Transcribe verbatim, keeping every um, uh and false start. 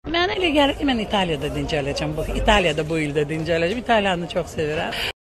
Ben öyle gəlir ki, mən İtaliyada dincələcəm. Bu İtaliyada bu ildə dincələcəm. İtalyanı çox sevirəm.